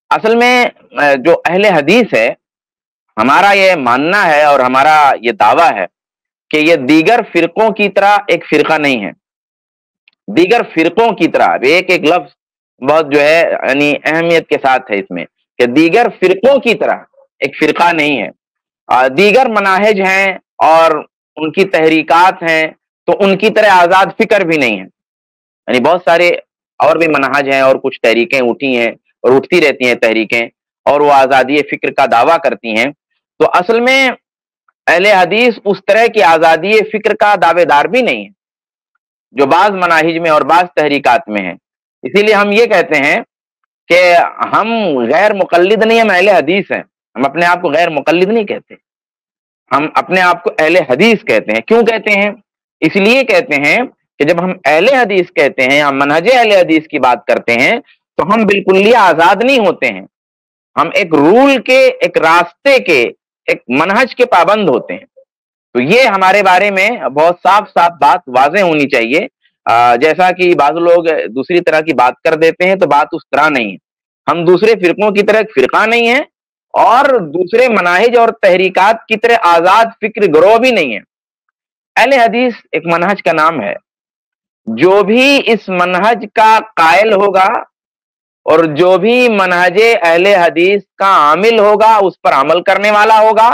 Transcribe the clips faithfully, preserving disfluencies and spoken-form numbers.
اصل میں جو اہل حدیث ہے، ہمارا یہ ماننا ہے اور ہمارا یہ دعویٰ ہے کہ یہ دیگر فرقوں کی طرح ایک فرقہ نہیں ہے۔ دیگر فرقوں کی طرح ایک ایک لفظ بہت جو ہے یعنی اہمیت کے ساتھ ہے اس میں، کہ دیگر فرقوں کی طرح ایک فرقہ نہیں ہے۔ دیگر مناہج ہیں اور ان کی تحریکات ہیں تو ان کی طرح آزاد فکر بھی نہیں ہے، یعنی بہت سارے اور بھی منہج ہیں اور کچھ تحریکیں اٹھی ہیں اور اٹھتی رہتی ہیں تحریکیں، اور وہ آزادی فکر کا دعویٰ کرتی ہیں۔ تو اصل میں اہل حدیث اس طرح کی آزادی فکر کا دعوے دار بھی نہیں ہے جو بعض مناہج میں اور بعض تحریکات میں ہیں۔ اسی لیے ہم یہ کہتے ہیں کہ ہم غیر مقلد نہیں، ہم اہل حدیث ہیں۔ ہم اپنے آپ کو غیر مقلد نہیں کہتے، ہم اپنے آپ کو اہل حدیث کہتے ہیں۔ کیوں کہتے ہیں؟ اس لیے کہتے ہیں کہ جب ہم اہل حدیث کہتے ہیں، ہم منہج اہل حدیث کی بات کرتے ہیں تو ہم بالکل آزاد نہیں ہوتے ہیں، ہم ایک رول کے، ایک راستے کے، ایک منہج کے پابند ہوتے ہیں۔ تو یہ ہمارے بارے میں بہت صاف صاف بات واضح ہونی چاہیے۔ جیسا کہ بعض لوگ دوسری طرح کی بات کر دیتے ہیں تو بات اس طرح نہیں ہے۔ ہم دوسرے فرقوں کی طرح ایک فرقہ نہیں ہے اور دوسرے مناہج اور تحریکات کی طرح آزاد فکر گروہ بھی نہیں ہے۔ اہل حدیث ایک منہج کا نام ہے، جو بھی اس منہج کا قائل ہوگا اور جو بھی منہج اہل حدیث کا عامل ہوگا، اس پر عمل کرنے والا ہوگا،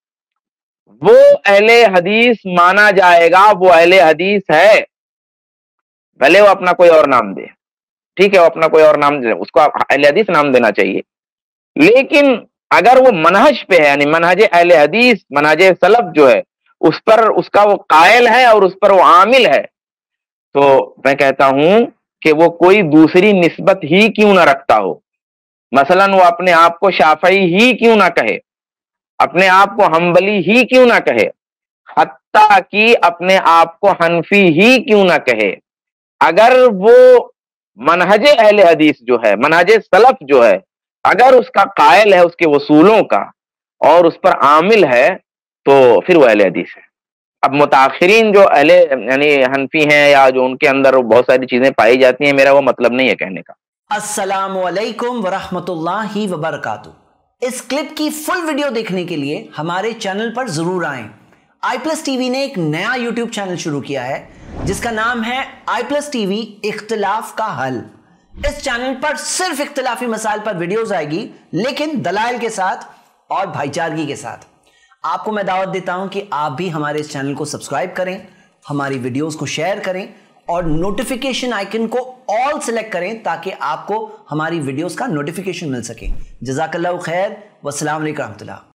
وہ اہل حدیث مانا جائے گا، وہ اہل حدیث ہے، بھلے وہ اپنا کوئی اور نام دے۔ ٹھیک ہے، وہ اپنا کوئی اور نام دے، اس کو اہل حدیث نام دینا چاہیے، لیکن اگر وہ منہج پہ ہے، یعنی منہج اہل حدیث، منہج سلف جو ہے اس پر اس کا وہ قائل ہے اور اس پر وہ عامل ہے، تو میں کہتا ہوں کہ وہ کوئی دوسری نسبت ہی کیوں نہ رکھتا ہو۔ مثلا وہ اپنے آپ کو شافعی ہی کیوں نہ کہے، اپنے آپ کو حنبلی ہی کیوں نہ کہے، حتیٰ کہ اپنے آپ کو حنفی ہی کیوں نہ کہے، اگر وہ منہج اہل حدیث جو ہے، منہج سلف جو ہے، اگر اس کا قائل ہے، اس کے اصولوں کا، اور اس پر عامل ہے، تو پھر وہ اہل حدیث ہے۔ اب متاخرین جو اہل یعنی حنفی ہیں یا جو ان کے اندر بہت ساری چیزیں پائی جاتی ہیں، میرا وہ مطلب نہیں ہے کہنے کا۔ السلام علیکم ورحمۃ اللہ وبرکاتہ۔ اس کلپ کی فل ویڈیو دیکھنے کے لیے ہمارے چینل پر ضرور آئیں۔ آئی پلس ٹی وی نے ایک نیا یوٹیوب چینل شروع کیا ہے جس کا نام ہے آئی پلس ٹی وی اختلاف کا حل۔ اس چینل پر صرف اختلافی مسائل پر ویڈیوز آئے گی، لیکن دلائل کے ساتھ اور بھائی چارگی کے ساتھ۔ آپ کو میں دعوت دیتا ہوں کہ آپ بھی ہمارے اس چینل کو سبسکرائب کریں، ہماری ویڈیوز کو شیئر کریں اور نوٹیفیکیشن آئیکن کو آل سلیکٹ کریں تاکہ آپ کو ہماری ویڈیوز کا نوٹیفیکیشن مل سکے۔ جزاک اللہ خیر، والسلام علیکم ورحمۃ اللہ۔